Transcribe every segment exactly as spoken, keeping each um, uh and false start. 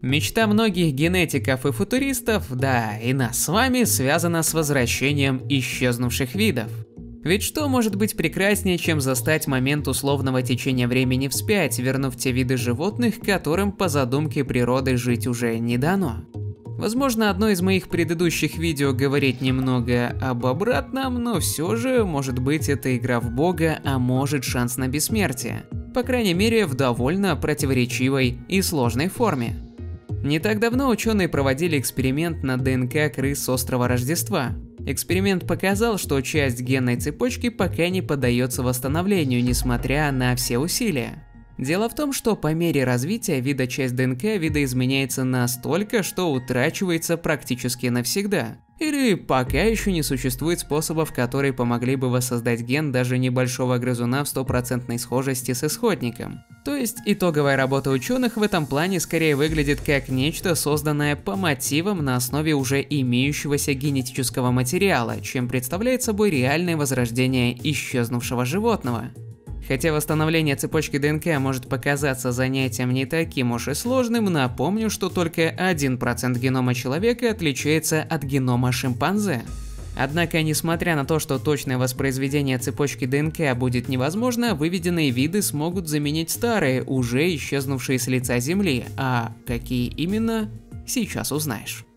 Мечта многих генетиков и футуристов, да и нас с вами, связана с возвращением исчезнувших видов. Ведь что может быть прекраснее, чем застать момент условного течения времени вспять, вернув те виды животных, которым по задумке природы жить уже не дано? Возможно, одно из моих предыдущих видео говорит немного об обратном, но все же, может быть, это игра в бога, а может шанс на бессмертие. По крайней мере, в довольно противоречивой и сложной форме. Не так давно ученые проводили эксперимент на ДНК крыс с острова Рождества. Эксперимент показал, что часть генной цепочки пока не поддается восстановлению, несмотря на все усилия. Дело в том, что по мере развития вида часть ДНК видоизменяется настолько, что утрачивается практически навсегда. Или пока еще не существует способов, которые помогли бы воссоздать ген даже небольшого грызуна в стопроцентной схожести с исходником. То есть итоговая работа ученых в этом плане скорее выглядит как нечто, созданное по мотивам на основе уже имеющегося генетического материала, чем представляет собой реальное возрождение исчезнувшего животного. Хотя восстановление цепочки ДНК может показаться занятием не таким уж и сложным, напомню, что только один процент генома человека отличается от генома шимпанзе. Однако, несмотря на то, что точное воспроизведение цепочки ДНК будет невозможно, выведенные виды смогут заменить старые, уже исчезнувшие с лица Земли, а какие именно, сейчас узнаешь.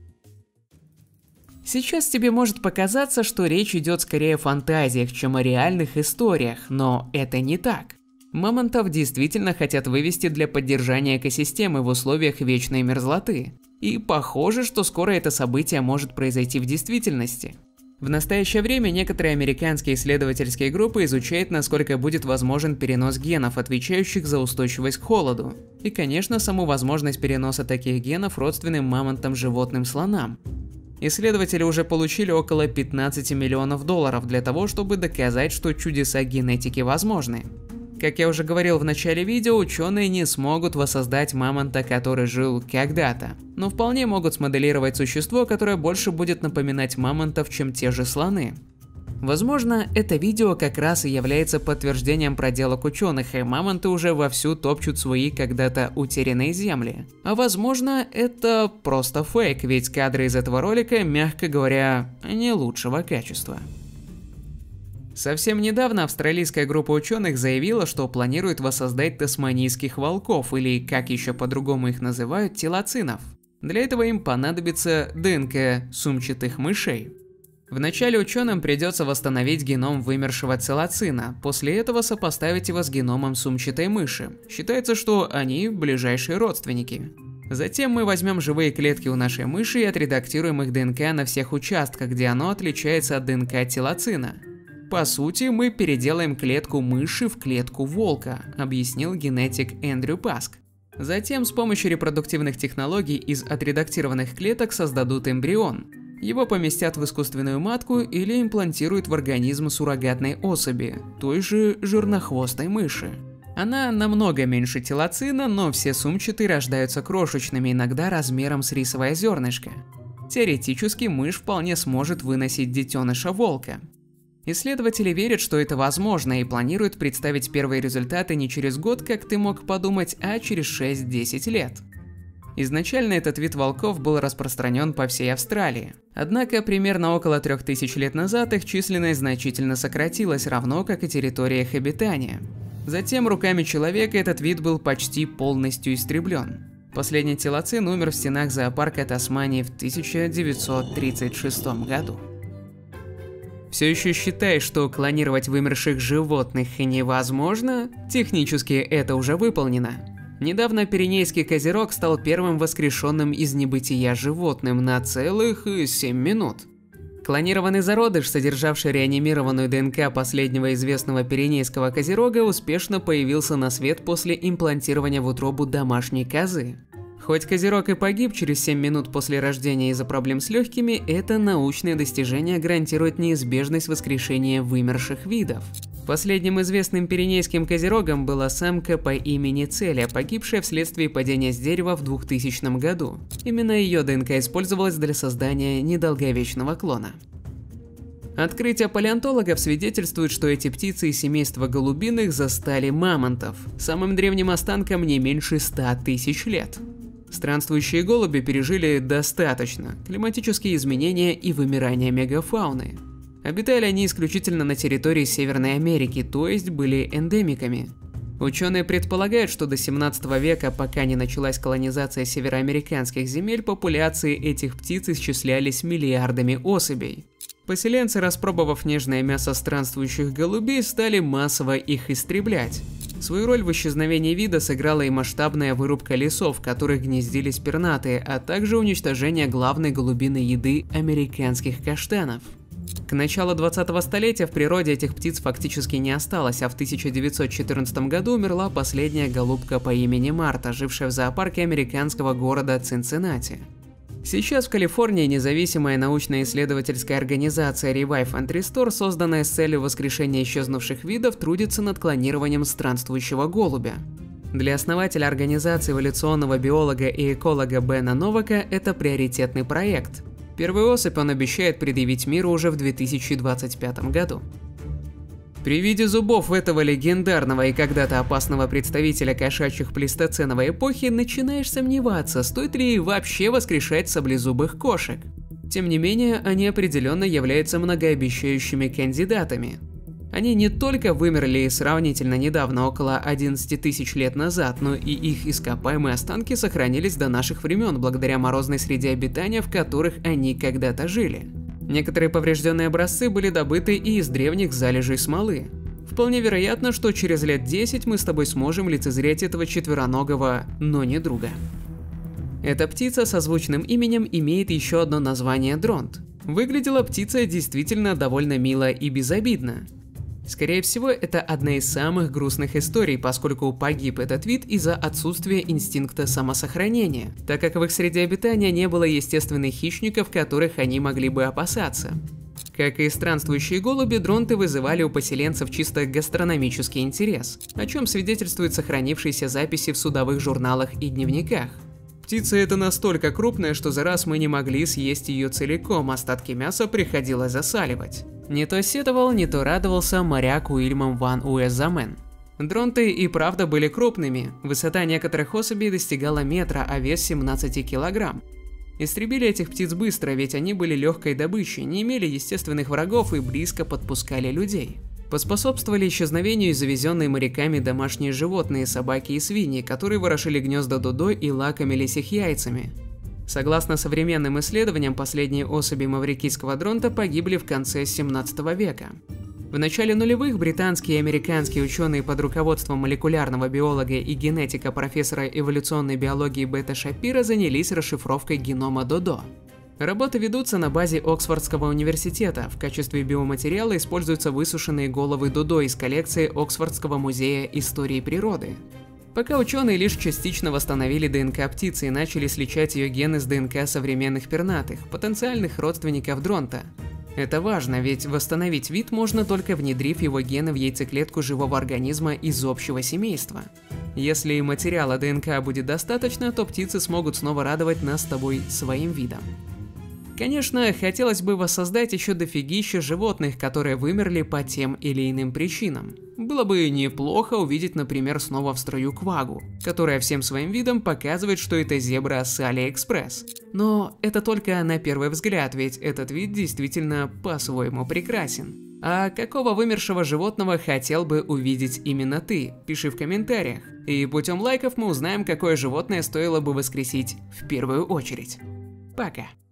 Сейчас тебе может показаться, что речь идет скорее о фантазиях, чем о реальных историях, но это не так. Мамонтов действительно хотят вывести для поддержания экосистемы в условиях вечной мерзлоты. И похоже, что скоро это событие может произойти в действительности. В настоящее время некоторые американские исследовательские группы изучают, насколько будет возможен перенос генов, отвечающих за устойчивость к холоду. И, конечно, саму возможность переноса таких генов родственным мамонтам животным слонам. Исследователи уже получили около пятнадцати миллионов долларов для того, чтобы доказать, что чудеса генетики возможны. Как я уже говорил в начале видео, ученые не смогут воссоздать мамонта, который жил когда-то, но вполне могут смоделировать существо, которое больше будет напоминать мамонтов, чем те же слоны. Возможно, это видео как раз и является подтверждением проделок ученых, и мамонты уже вовсю топчут свои когда-то утерянные земли. А возможно, это просто фейк, ведь кадры из этого ролика, мягко говоря, не лучшего качества. Совсем недавно австралийская группа ученых заявила, что планирует воссоздать тасманийских волков, или, как еще по-другому их называют, телоцинов. Для этого им понадобится ДНК сумчатых мышей. Вначале ученым придется восстановить геном вымершего телоцина, после этого сопоставить его с геномом сумчатой мыши. Считается, что они ближайшие родственники. Затем мы возьмем живые клетки у нашей мыши и отредактируем их ДНК на всех участках, где оно отличается от ДНК телоцина. По сути, мы переделаем клетку мыши в клетку волка, объяснил генетик Эндрю Паск. Затем с помощью репродуктивных технологий из отредактированных клеток создадут эмбрион. Его поместят в искусственную матку или имплантируют в организм суррогатной особи, той же жирнохвостой мыши. Она намного меньше телоцина, но все сумчатые рождаются крошечными, иногда размером с рисовое зернышко. Теоретически мышь вполне сможет выносить детеныша волка. Исследователи верят, что это возможно, и планируют представить первые результаты не через год, как ты мог подумать, а через шесть-десять лет. Изначально этот вид волков был распространен по всей Австралии. Однако примерно около трех тысяч лет назад их численность значительно сократилась, равно как и территория их обитания. Затем руками человека этот вид был почти полностью истреблен. Последний телоцин умер в стенах зоопарка Тасмании в тысяча девятьсот тридцать шестом году. Все еще считаешь, что клонировать вымерших животных невозможно? Технически это уже выполнено. Недавно Пиренейский козерог стал первым воскрешенным из небытия животным на целых семь минут. Клонированный зародыш, содержавший реанимированную ДНК последнего известного Пиренейского козерога, успешно появился на свет после имплантирования в утробу домашней козы. Хоть козерог и погиб через семь минут после рождения из-за проблем с легкими, это научное достижение гарантирует неизбежность воскрешения вымерших видов. Последним известным пиренейским козерогом была самка по имени Целия, погибшая вследствие падения с дерева в двухтысячном году. Именно ее ДНК использовалась для создания недолговечного клона. Открытия палеонтологов свидетельствуют, что эти птицы из семейства голубиных застали мамонтов, самым древним останкам не меньше ста тысяч лет. Странствующие голуби пережили достаточно климатические изменения и вымирание мегафауны. Обитали они исключительно на территории Северной Америки, то есть были эндемиками. Ученые предполагают, что до семнадцатого века, пока не началась колонизация североамериканских земель, популяции этих птиц исчислялись миллиардами особей. Поселенцы, распробовав нежное мясо странствующих голубей, стали массово их истреблять. Свою роль в исчезновении вида сыграла и масштабная вырубка лесов, в которых гнездились пернатые, а также уничтожение главной голубиной еды – американских каштанов. К началу двадцатого столетия в природе этих птиц фактически не осталось, а в тысяча девятьсот четырнадцатом году умерла последняя голубка по имени Марта, жившая в зоопарке американского города Цинциннати. Сейчас в Калифорнии независимая научно-исследовательская организация Revive and Restore, созданная с целью воскрешения исчезнувших видов, трудится над клонированием странствующего голубя. Для основателя организации эволюционного биолога и эколога Бена Новака это приоритетный проект. Первую особь он обещает предъявить миру уже в две тысячи двадцать пятом году. При виде зубов этого легендарного и когда-то опасного представителя кошачьих плейстоценовой эпохи начинаешь сомневаться, стоит ли вообще воскрешать саблезубых кошек. Тем не менее, они определенно являются многообещающими кандидатами. Они не только вымерли сравнительно недавно, около одиннадцати тысяч лет назад, но и их ископаемые останки сохранились до наших времен благодаря морозной среде обитания, в которых они когда-то жили. Некоторые поврежденные образцы были добыты и из древних залежей смолы. Вполне вероятно, что через лет десять мы с тобой сможем лицезреть этого четвероногого, но не друга. Эта птица со звучным именем имеет еще одно название дронт. Выглядела птица действительно довольно мило и безобидно. Скорее всего, это одна из самых грустных историй, поскольку погиб этот вид из-за отсутствия инстинкта самосохранения, так как в их среде обитания не было естественных хищников, которых они могли бы опасаться. Как и странствующие голуби, дронты вызывали у поселенцев чисто гастрономический интерес, о чем свидетельствуют сохранившиеся записи в судовых журналах и дневниках. Птица эта настолько крупная, что за раз мы не могли съесть ее целиком, остатки мяса приходилось засаливать. Не то сетовал, не то радовался моряк Уильям ван Уэзамен. Дронты и правда были крупными, высота некоторых особей достигала метра, а вес семнадцати килограмм. Истребили этих птиц быстро, ведь они были легкой добычей, не имели естественных врагов и близко подпускали людей. Поспособствовали исчезновению и завезенные моряками домашние животные, собаки и свиньи, которые ворошили гнезда дудой и лакомились их яйцами. Согласно современным исследованиям, последние особи маврикийского дронта погибли в конце семнадцатого века. В начале нулевых британские и американские ученые под руководством молекулярного биолога и генетика профессора эволюционной биологии Бета Шапира занялись расшифровкой генома додо. Работы ведутся на базе Оксфордского университета. В качестве биоматериала используются высушенные головы додо из коллекции Оксфордского музея истории природы. Пока ученые лишь частично восстановили ДНК птицы и начали сличать ее гены с ДНК современных пернатых, потенциальных родственников дронта. Это важно, ведь восстановить вид можно только внедрив его гены в яйцеклетку живого организма из общего семейства. Если материала ДНК будет достаточно, то птицы смогут снова радовать нас с тобой своим видом. Конечно, хотелось бы воссоздать еще дофигища животных, которые вымерли по тем или иным причинам. Было бы неплохо увидеть, например, снова в строю квагу, которая всем своим видом показывает, что это зебра с Алиэкспресс. Но это только на первый взгляд, ведь этот вид действительно по-своему прекрасен. А какого вымершего животного хотел бы увидеть именно ты? Пиши в комментариях. И путем лайков мы узнаем, какое животное стоило бы воскресить в первую очередь. Пока.